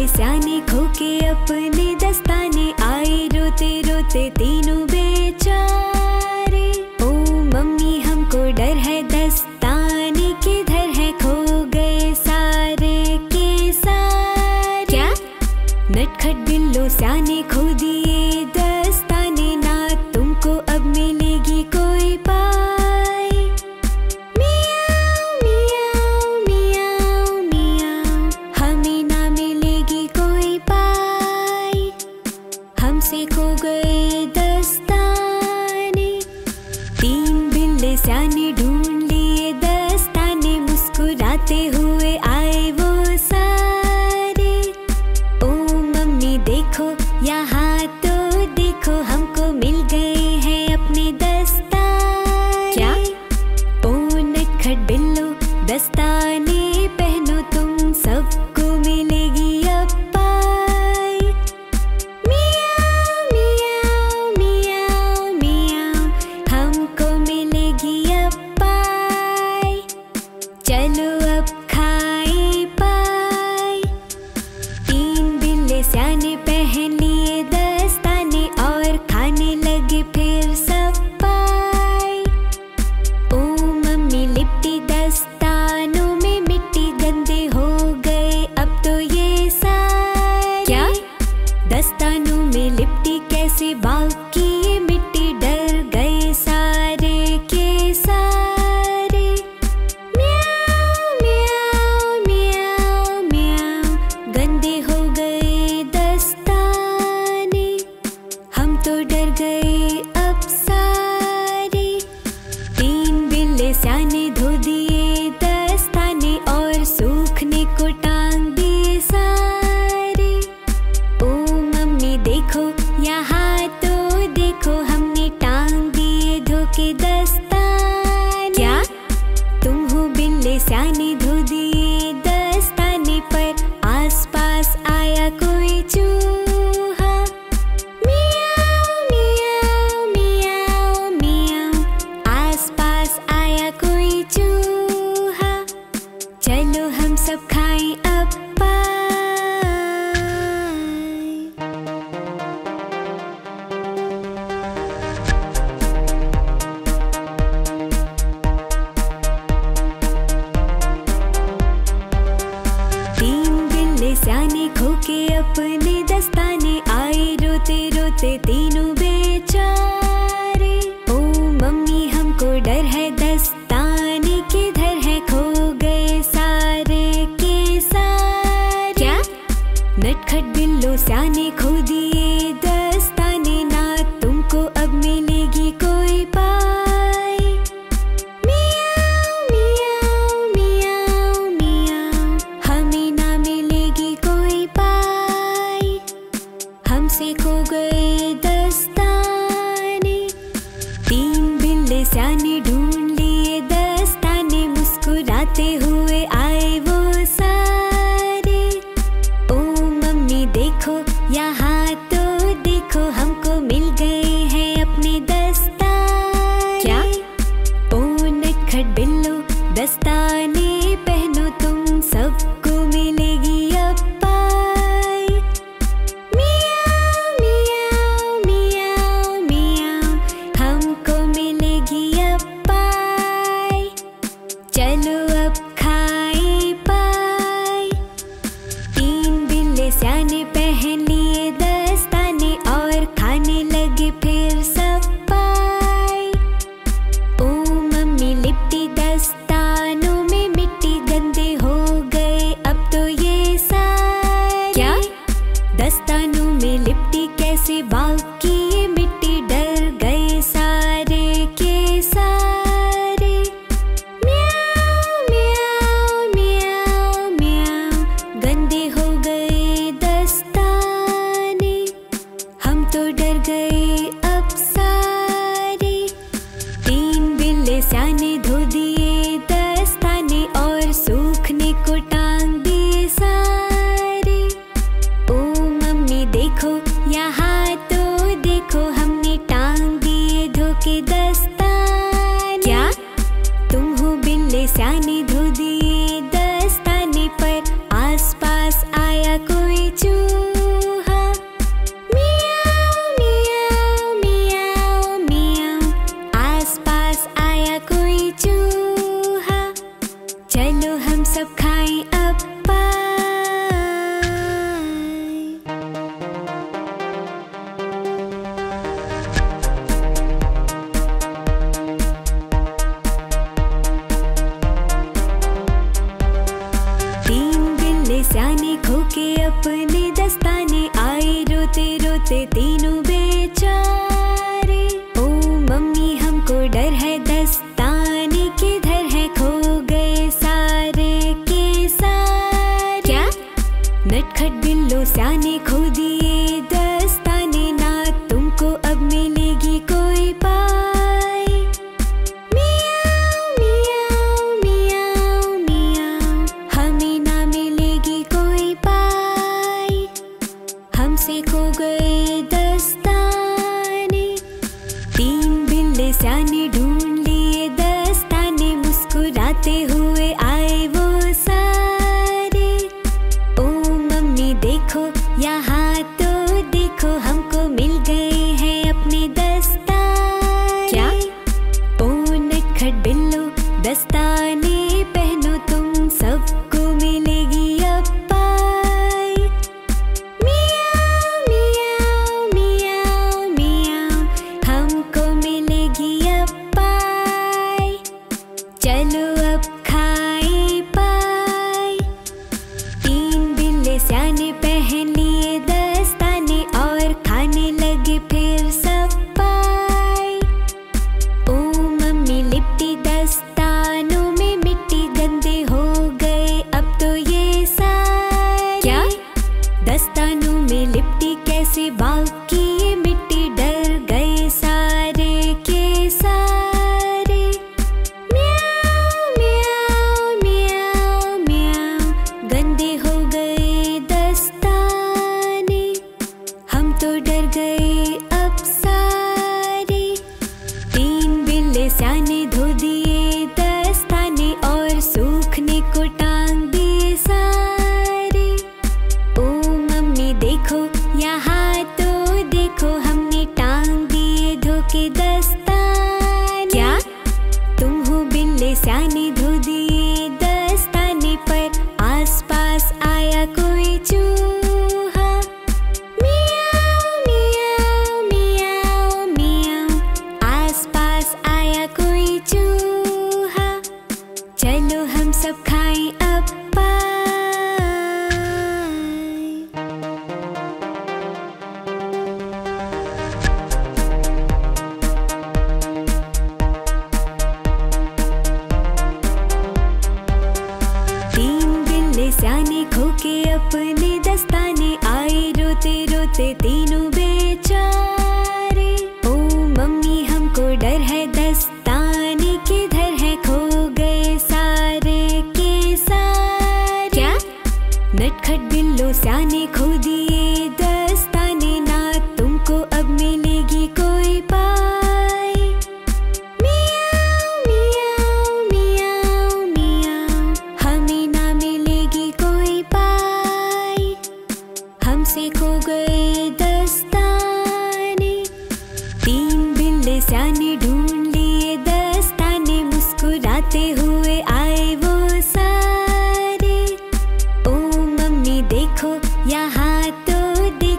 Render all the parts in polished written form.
स्याने खो के अपने दस्ताने आए रोते रोते तीनों बेचारे। ओ मम्मी हमको डर है दस्ताने किधर है, खो गए सारे के सारे। क्या? नटखट बिल्लो स्याने खो दिए दस्ताने, ना तुमको अब मिलेगी कोई पाई। मियाऊ मियाऊ मियाऊ मियाऊ, हमें ना मिलेगी कोई पाई, हमसे खो गए दस्ताने। तीन बिल्ले स्याने ढूंढ लिए दस्ताने, मुस्कुराते हुए आए वो सारे। ओ मम्मी देखो यहाँ तो देखो, हमको मिल गए हैं अपने दस्ताने। क्या? ओ नटखट बिल्लो दस्ताने पहनो, तुम सबको मिलेगी अब पाई। मियाऊ मियाऊ मियाऊ मियाऊ, हमको मिलेगी अब पाई, चलो अब खाए पाई। तीन बिल्ले स्याने पहन लिए दस्ताने और खाने लगे फिर सब पाई। ओ मम्मी लिपटी दस्तानों में मिट्टी, गंदे हो गए अब तो ये सारे। क्या? दस्तानों में लिपटी कैसे बाकी ये मिट्टी, डर गए सारे के सारे। म्याऊ म्याऊ म्याऊ म्याऊ, गंदे हो गए दस्ताने, हम तो डर गए अब सारे। तीन बिल्ले स्याने धो दिए दस्ताने और सूखने को टांग दिए सारे। ओ मम्मी देखो यहाँ तो देखो, हमने टांग दिए धो के दस्ताने। क्या? तुम हो बिल्ले स्याने धो दिए दस्ताने, पर आसपास आया कोई चूहा। मियाऊ मियाऊ मियाऊ मियाऊ, आसपास आया कोई चूहा, चलो हम सब खाएं अब पाई। तीन बिल्ले स्याने खो के अपने दस्ताने आए रोते रोते तीनों बेचारे। ओ मम्मी हमको डर है दस्ताने किधर है, खो गए सारे के सारे। क्या? नटखट बिल्लो स्याने खो दिए दस्ताने, ना तुमको अब मिलेगी कोई पाई। मियाऊ मियाऊ मियाऊ मियाऊ, हमें ना मिलेगी कोई पाई, हमसे खो गए दस्ताने। तीन बिल्ले स्याने ढूंढ लिए दस्ताने, मुस्कुराते हुए आए वो सारे। ओ मम्मी देखो यहाँ हम सब खाएं अब पाए। तीन बिल्ले स्याने खो के अपने दस्ताने आए, रोते रोते तीनों बेचारे। ओ मम्मी हमको डर है, दस्ताने किधर है, खो गए सारे के सारे। क्या? नटखट बिल्लो स्याने खो दिए दस्ताने, ना तुमको अब मिलेगी कोई पाई। मियाओ मियाओ मियाओ मियाओ, हमें ना मिलेगी कोई पाई, हमसे खो गए दस्ताने। तीन बिल्ले स्याने ढूंढ लिए दस्ताने, मुस्कुराते हुए आए वो सारे। ओ मम्मी देखो यहाँ तो देखो, हमको मिल गए हैं अपने दस्ताने। क्या? ओ नटखट बिल्लो दस्ताने पहनो, तुम सबको मिलेगी अब पाई। मियाओ मियाओ मियाओ मियाओ, हमको मिलेगी अब पाई, चलो अब खाए पाई। तीन बिल्ले स्याने पहन लिए दस्ताने और खाने लगे फिर सब पाई। ओ मम्मी लिपटी दस्तानों में मिट्टी, गंदे हो गए अब तो ये सारे। क्या? दस्तानों में लिपटी कैसे, बाकी ये मिट्टी, डर गए सारे के सारे। म्याऊ म्याऊ म्याऊ म्याऊ, गंदे हो गए दस्ताने, हम तो डर गए अब सारे। तीन बिल्ले स्याने धो दिए दस्ताने और सूखने को टांग दिए सारे। ओ मम्मी देखो यहाँ तो देखो, हमने टांग दिए धो के दस्ताने। क्या? तुम हो बिल्ले स्याने धो दिए दस्ताने, पर आसपास आया कोई चूहा। मियाओ मियाओ मियाओ मियाओ, आसपास आया कोई चूहा, चलो हम सब खाएं अब पाए। तीन बिल्ले स्याने खो के अपने दस्ताने आए, रोते रोते तीनों बेचारे। ओ मम्मी हमको डर है, दस्ताने किधर है, खो गए सारे के सारे। क्या? नटखट बिल्लो स्याने खो दिए दस्ताने, ना तुमको अब मिलेगी कोई पाई। मियाओ मियाओ मियाओ मियाओ, हमें ना मिलेगी कोई पाई, हमसे खो गए दस्ताने। तीन बिल्ले स्याने ढूंढ लिए दस्ताने, मुस्कुराते हुए आए वो सारे। ओ मम्मी देखो यहाँ तो देखो,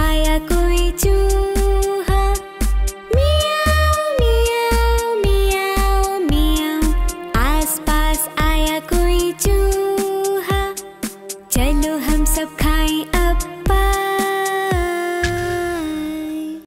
आया कोई